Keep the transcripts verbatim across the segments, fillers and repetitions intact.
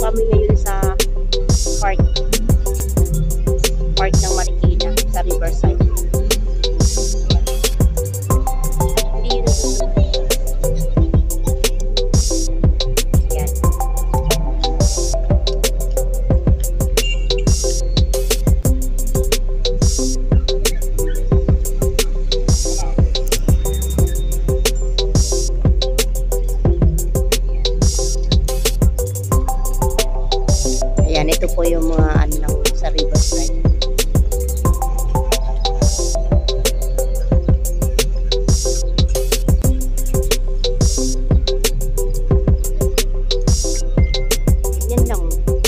kami ngayon sa park. Park ng Marikina sa Riverside. Hindi yun susunod. Ayan. Ayan, ito po yung mga ano lang sa Riverside. Yan lang.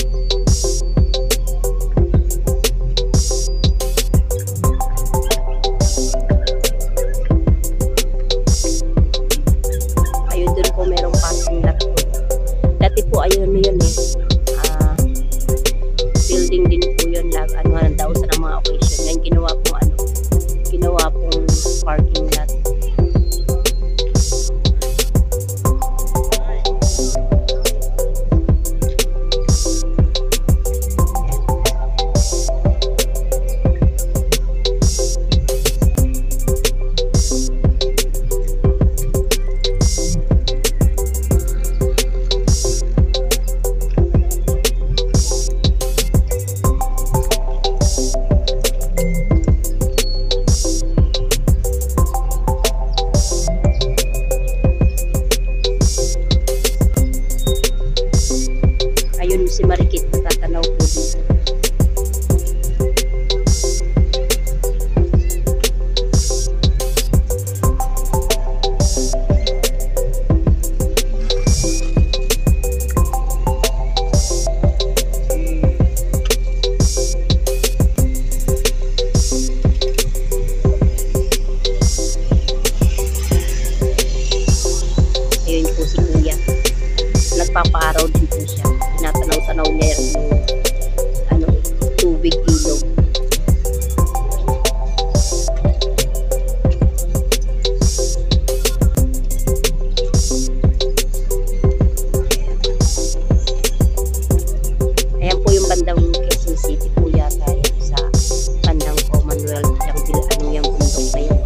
Ayun, dun po merong parking lot. Dati po ayun yun eh. Building din po yun, lag, ano, daw sa mga occasion. Ngayon ginawa pong ano, ginawa pong parking lot. Ayun si Marikina, natatanaw po dito. Ayun po si Kuya. Nagpapaaraw din po siya. Tinatanaw-tanaw niya yung ano, tubig ilog. Ayan po yung bandang Quezon City po yata yan, sa bandang Commonwealth yung ano yung bundok na yun.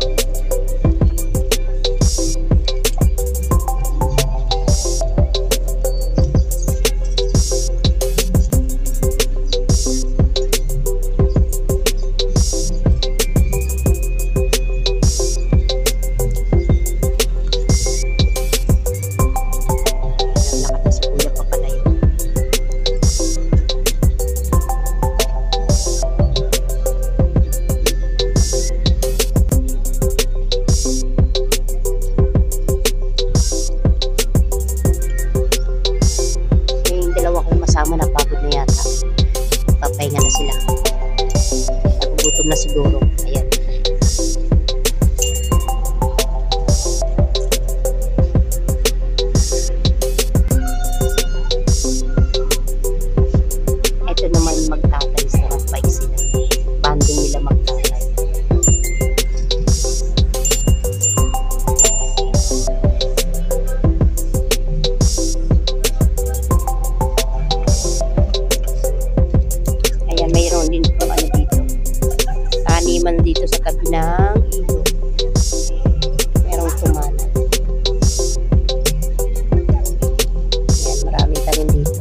Kasama na pagod na yata. Papahinga na sila. Nagugutom na siguro. Ayan. Ito naman magtatay sa bike sila. Banding nila magtatay. Mayroon din po ano dito, taniman dito sa kabinang ilog, merong tumana. Ayan, maraming tanim dito.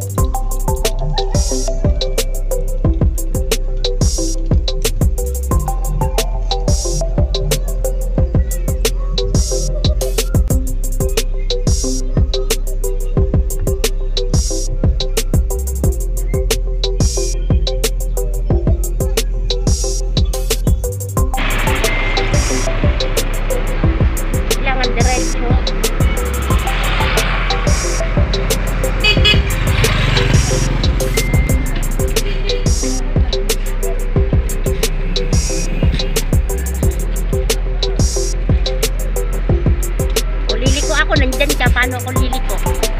Nandyan ka, paano ako liliko?